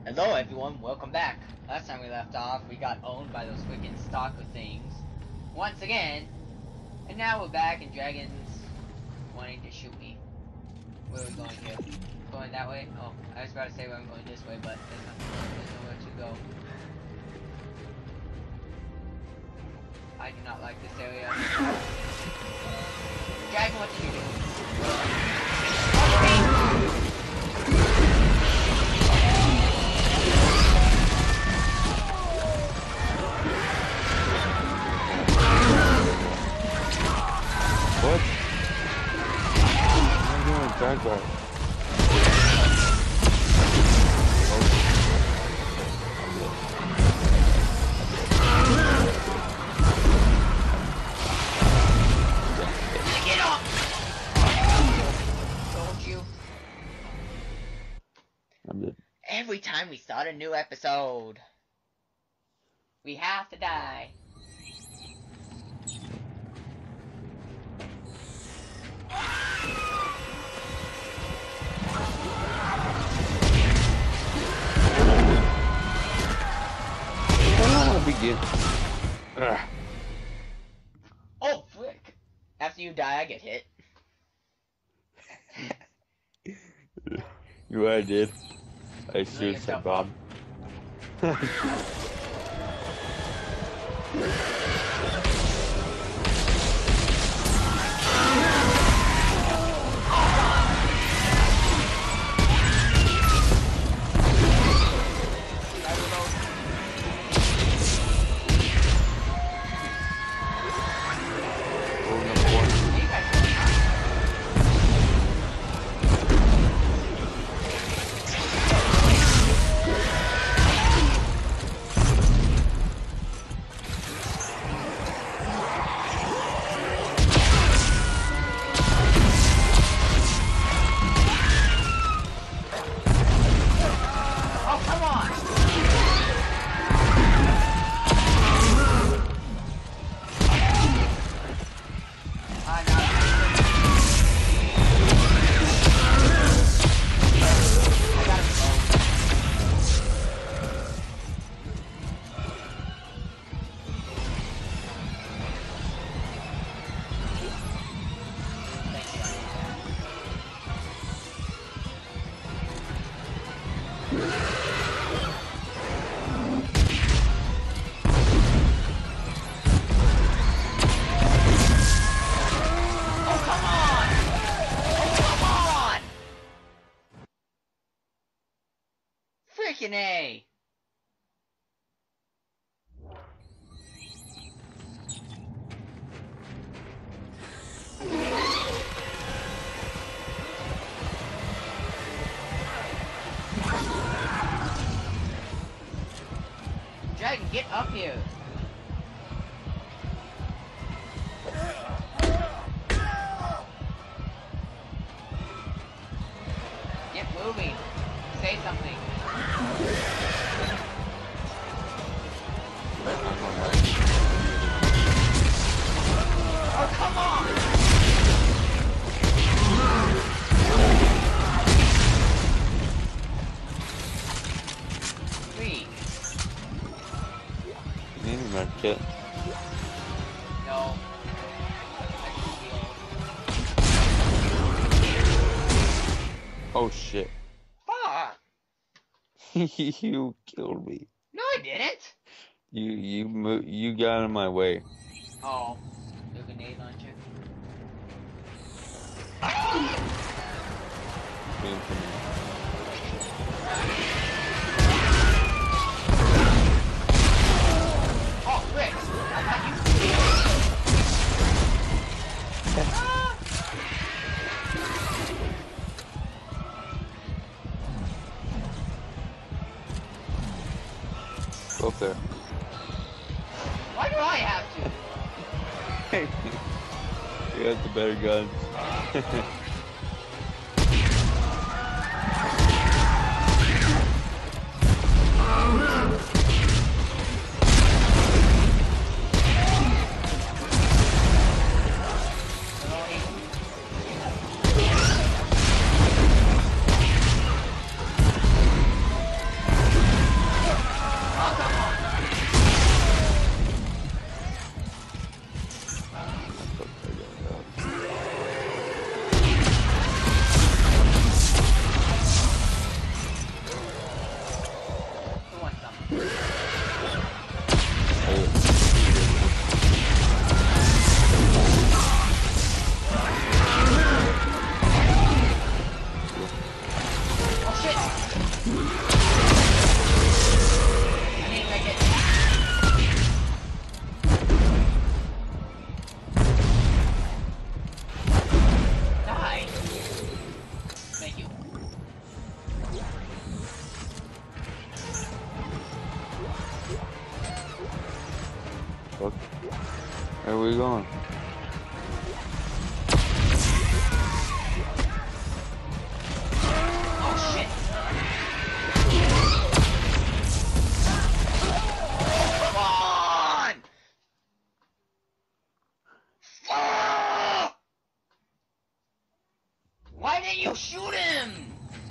Hello everyone, welcome back. Last time we left off, we got owned by those freaking stalker things. Once again. And now we're back and Dragon's wanting to shoot me. Where are we going here? Going that way? Oh, I was about to say I'm going this way, but there's nowhere to go. I do not like this area. Dragon, what did you do? What? I'm doing a drag bar. Get off! Told you. I'm dead. Every time we start a new episode, we have to die. I don't want to begin. Ugh. Oh, frick. After you die, I get hit. You know what I did? I suicide bomb. Freaking A! Dragon, get up here! Get moving! Say something! Oh, come on! Please. You need a med kit. No. Oh shit. Fuck! You killed me. No, I didn't! You got in my way. Oh. The grenade launcher. Came for me. Oh, Rick! I thought you... Go up there. Why do I have to? You got the better guns. shit! I didn't make it. Die! Thank you. Fuck. Where are we going? Oh shit! Come on! Fuck! Why didn't you shoot him?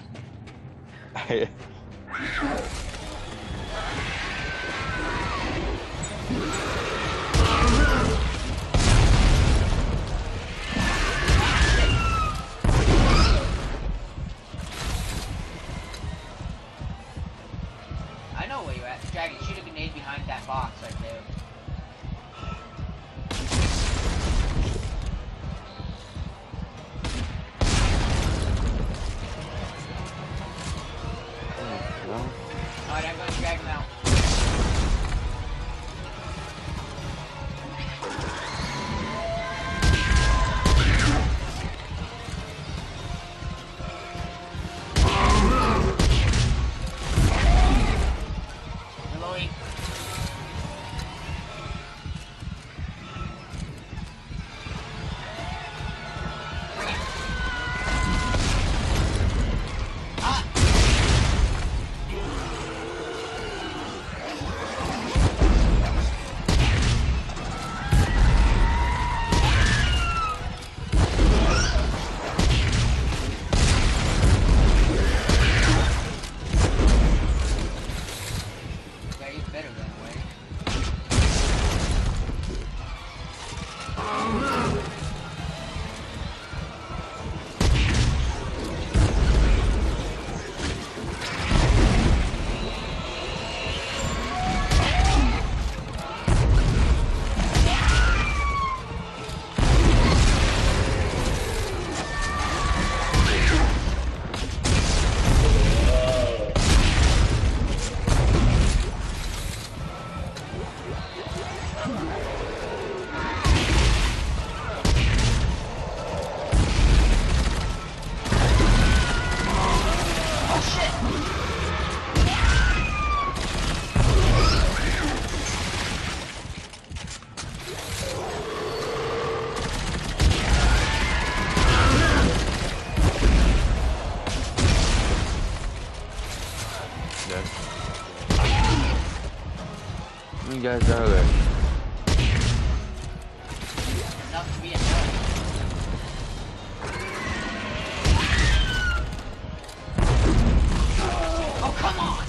I know where you're at. Dragon, shoot a grenade behind that box right there. Alright, I'm gonna drag him out. Reloading. How many guys are there? Enough to be enough. Oh, come on!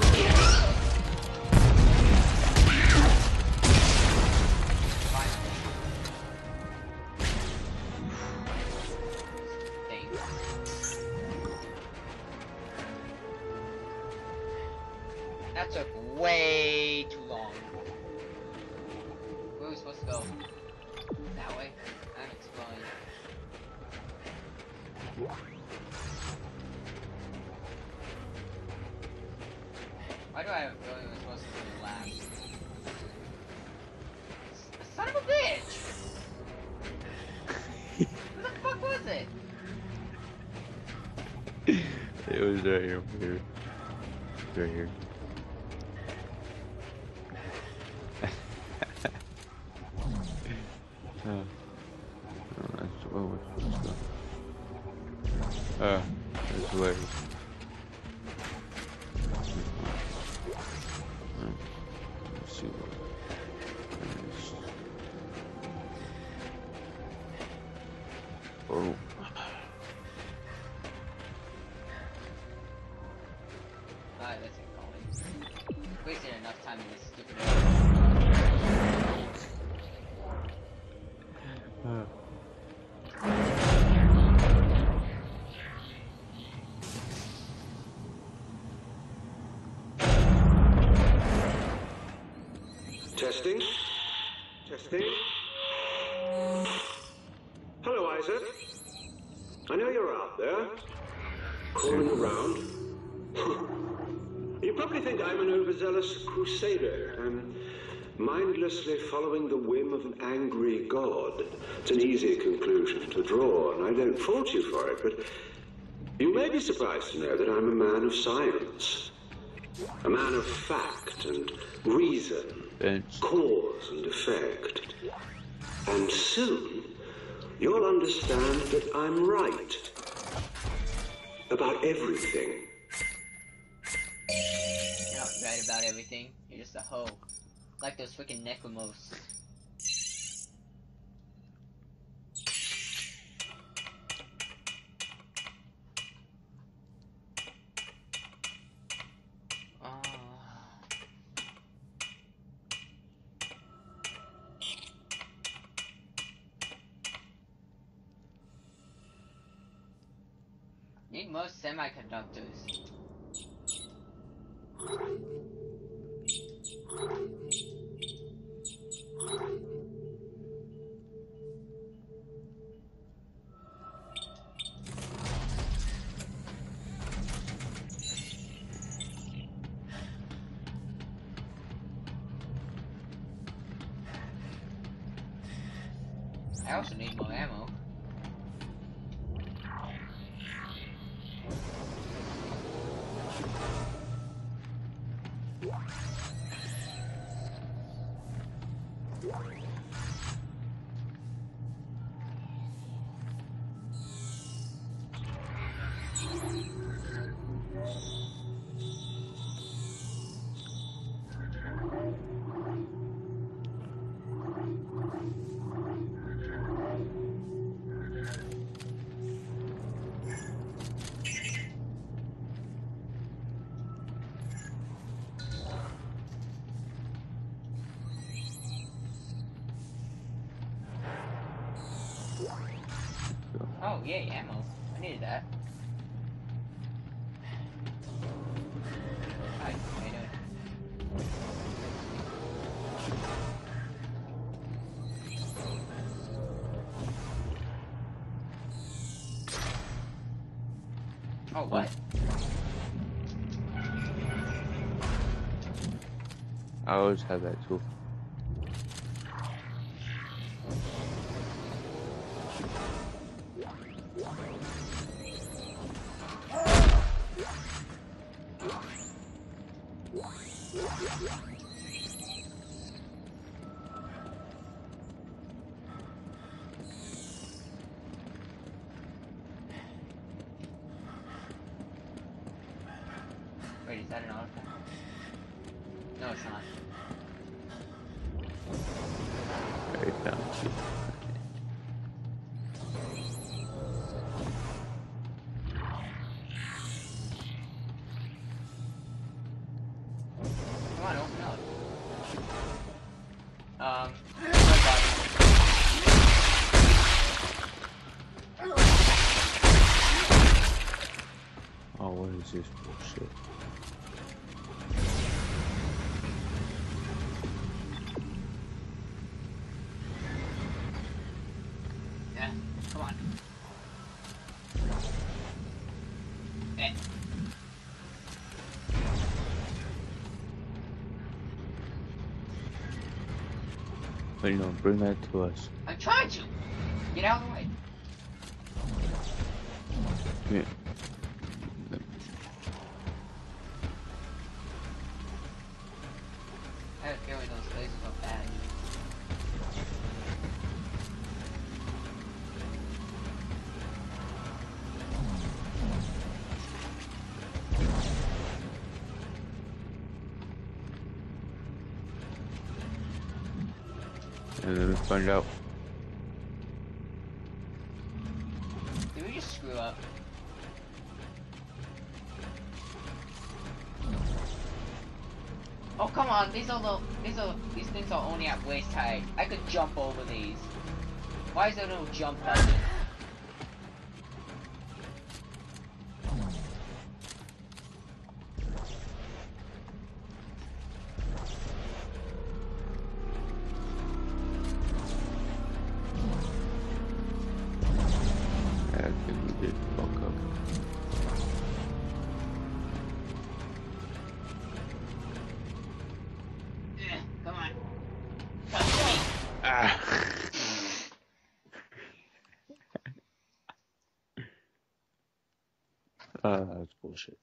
That took way too long. Where are we supposed to go? That way? I'm exploring. Why do I have a feeling we're supposed to do last? Son of a bitch! Where the fuck was it? It was right here. Right here. This way. Let's see what it is. Oh. Alright, let's get going. Wasted enough time in this stupid Testing. Testing. Hello, Isaac. I know you're out there, crawling around, think I'm an overzealous crusader. I'm mindlessly following the whim of an angry god. It's an easy conclusion to draw, and I don't fault you for it, but you may be surprised to know that I'm a man of science. A man of fact and reason, cause and effect. And soon, you'll understand that I'm right. About everything. You're not right about everything. You're just a hoe. Like those freaking Necromos. Need most semiconductors. I also need more ammo. Oh, yay, ammo. I needed that. Hi, how you doing? Oh, what? I always have that tool. Wait, is that an artifact? No, it's not. Right down. Come on, open up. Oh, what is this bullshit? Yeah, come on. Eh. But you know, bring that to us. I'm trying to! Get out of the way. Yeah. I have a feeling those places are bad. And then we find out. Did we just screw up? Oh, come on, these things are only at waist height. I could jump over these. Why is there no jump button? I think we did fuck up. That's bullshit.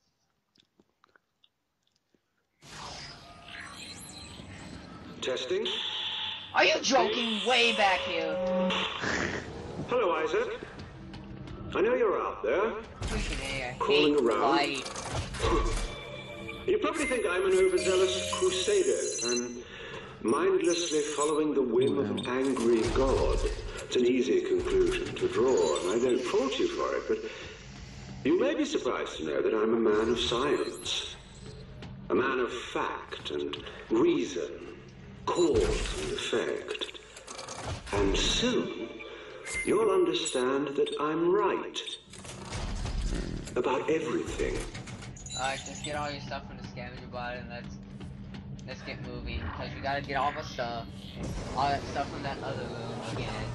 Testing. Are you joking? Way back here. Hello, Isaac. I know you're out there. Freaking A, I Crawling hate around. light. You probably think I'm an overzealous crusader. I'm mindlessly following the whim of an angry god. It's an easy conclusion to draw, and I don't fault you for it, but you may be surprised to know that I'm a man of science. A man of fact and reason, cause and effect. And soon, you'll understand that I'm right. About everything. Alright, just get all your stuff from the scavenger bot and let's get moving, because we gotta get all the stuff. All that stuff from that other room again.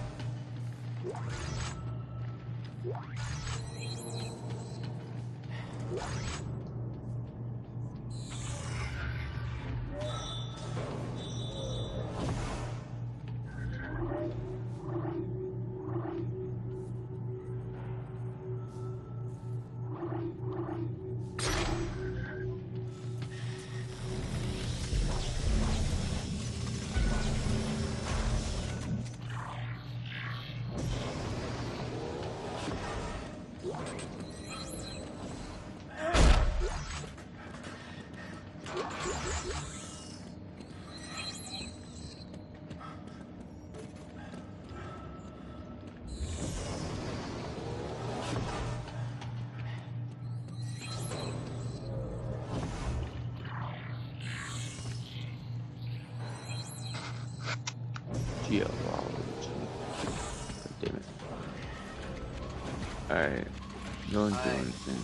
Damn it. Alright. No one's doing anything.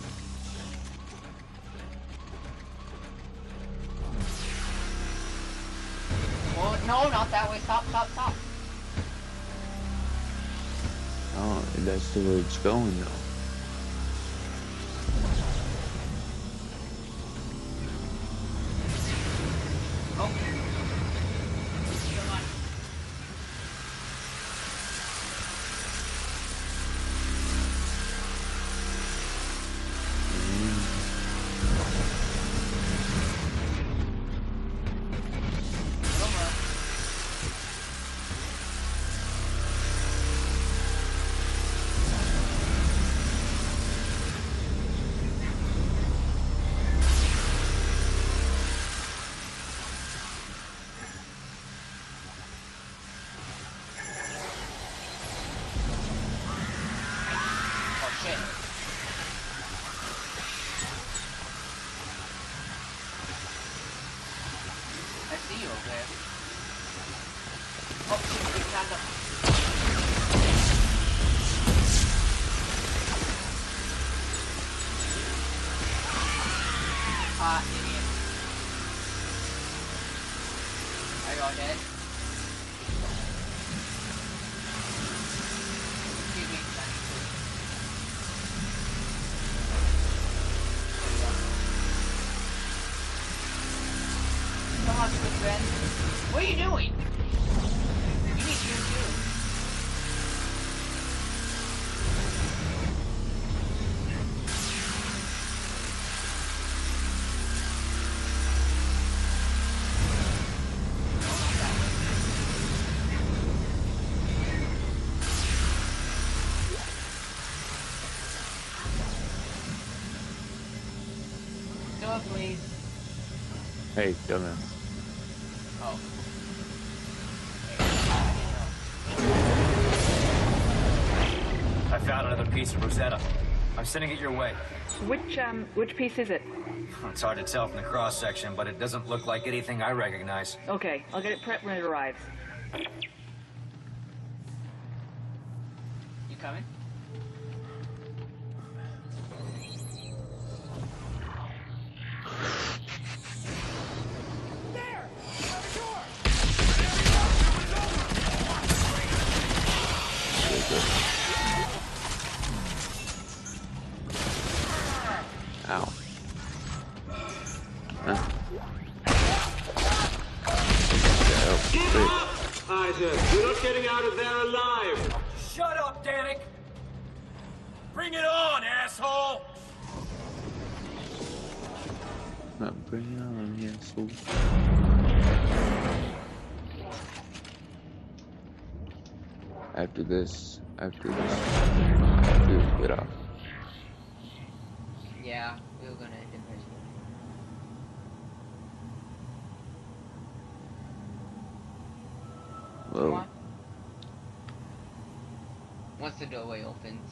Well, no, not that way. Stop, stop, stop. Oh, that's the way it's going though. Oh. Come on. Come on. Oh shit. I see you over there. Oh shit, we got the... Ah, idiot. Are you all dead? Excuse me, Johnny. Come on, good friend. What are you doing? You need to too. Do it, please. Hey, dumbass. Oh. I found another piece of Rosetta. I'm sending it your way. Which piece is it? It's hard to tell from the cross-section, but it doesn't look like anything I recognize. Okay, I'll get it prepped when it arrives. You coming? Ow. Huh? Give up, Isaac. You're not getting out of there alive. Shut up, Danik! Bring it on, asshole! Not bring on, yeah, so. After this, after get off. Yeah, we were gonna end it first. Come Well, on. Once the doorway opens.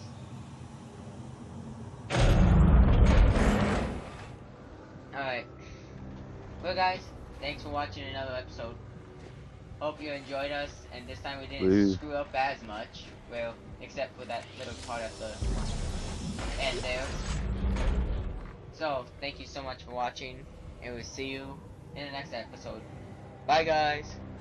Alright. Well guys, thanks for watching another episode. Hope you enjoyed us, and this time we didn't Please. screw up as much. Well, except for that little part at the end there. So, thank you so much for watching, and we'll see you in the next episode. Bye guys!